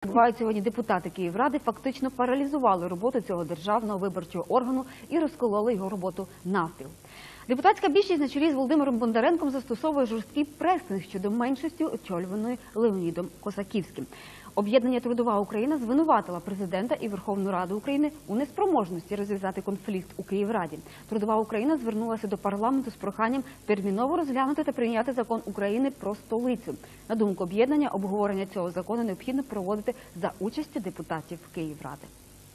Бувають сьогодні депутати Київради фактично паралізували роботу цього державного виборчого органу і розкололи його роботу навпіл. Депутатська більшість на чолі з Володимиром Бондаренком застосовує жорсткий пресинг щодо меншості, очолюваної Леонідом Косаківським. Об'єднання «Трудова Україна» звинуватила президента і Верховну Раду України у неспроможності розв'язати конфлікт у Київраді. «Трудова Україна» звернулася до парламенту з проханням терміново розглянути та прийняти закон України про столицю. На думку об'єднання, обговорення цього закону необхідно проводити за участю депутатів Київради.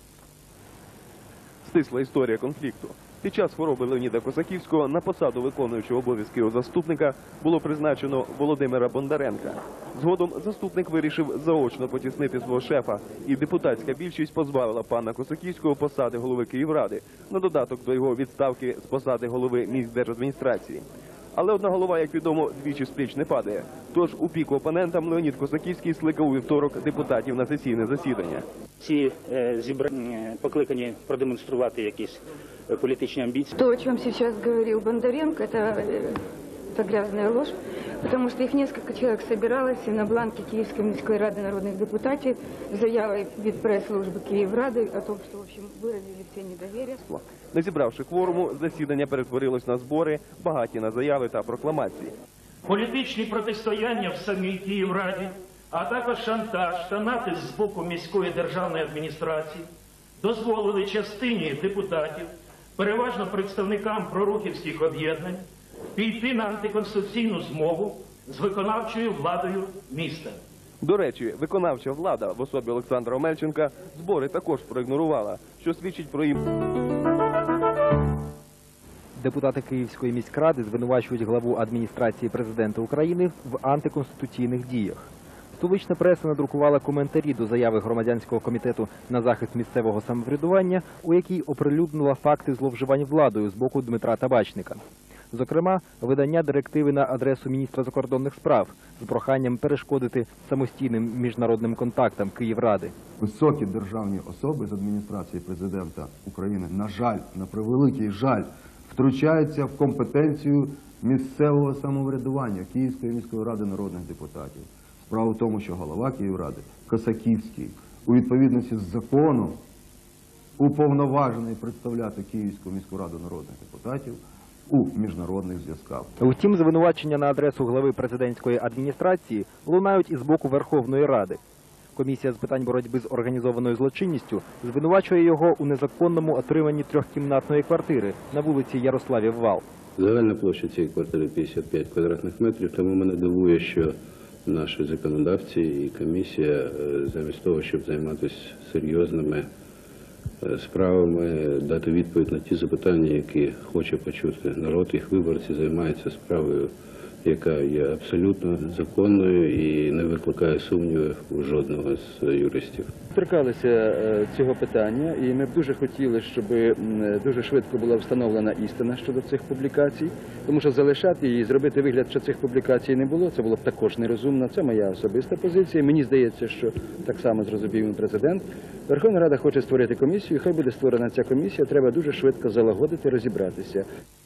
Стисла історія конфлікту. Під час хвороби Леоніда Косаківського на посаду виконуючого обов'язки його заступника було призначено Володимира Бондаренка. Згодом заступник вирішив заочно потіснити свого шефа, і депутатська більшість позбавила пана Косаківського посади голови Київради, на додаток до його відставки з посади голови міськдержадміністрації. Але одна голова, як відомо, двічі з пліч не падає. Тож у піку опонентам Леонід Косаківський скликав у вівторок депутатів на сесійне засідання. Ці зібрання покликані продемонструвати якісь політичні амбіції. То, о чем сейчас говорил Бондаренко, это грязная ложь, потому что их несколько человек собиралось на бланке Киевской міської ради народних депутатів з заявою від прес-служби Київради о том, що, в общем, виразили все недовір'я. Не зібравши кворуму, засідання перетворилось на збори, багаті на заяви та прокламації. Політичні протистояння в самій Київраді, а також шантаж та натиск з боку міської державної адміністрації дозволили частині депутатів, переважно представникам прорухівських об'єднань, піти на антиконституційну змову з виконавчою владою міста. До речі, виконавча влада в особі Олександра Омельченка збори також проігнорувала, що свідчить про їм. Депутати Київської міськради звинувачують главу адміністрації президента України в антиконституційних діях. Столична преса надрукувала коментарі до заяви громадянського комітету на захист місцевого самоврядування, у якій оприлюднила факти зловживань владою з боку Дмитра Табачника. Зокрема, видання директиви на адресу міністра закордонних справ з проханням перешкодити самостійним міжнародним контактам Київради. Високі державні особи з адміністрації президента України, на жаль, на превеликий жаль, втручаються в компетенцію місцевого самоврядування Київської міської ради народних депутатів. Справа в тому, що голова Київради Косаківський у відповідності з законом уповноважений представляти Київську міську раду народних депутатів у міжнародних зв'язках. Втім, звинувачення на адресу глави президентської адміністрації лунають із боку Верховної Ради. Комісія з питань боротьби з організованою злочинністю звинувачує його у незаконному отриманні трьохкімнатної квартири на вулиці Ярославів Вал. Загальна площа цієї квартири 55 квадратних метрів, тому мене дивує, що наші законодавці і комісія замість того, щоб займатися серйозними справами, дати відповідь на ті запитання, які хоче почути народ, їх виборці, займаються справою, яка є абсолютно законною і не викликає сумнівів у жодного з юристів. Торкалися цього питання, і ми б дуже хотіли, щоб дуже швидко була встановлена істина щодо цих публікацій, тому що залишати її, зробити вигляд, що цих публікацій не було, це було б також нерозумно. Це моя особиста позиція. Мені здається, що так само зрозумів і президент. Верховна Рада хоче створити комісію, хай буде створена ця комісія, треба дуже швидко залагодити, розібратися.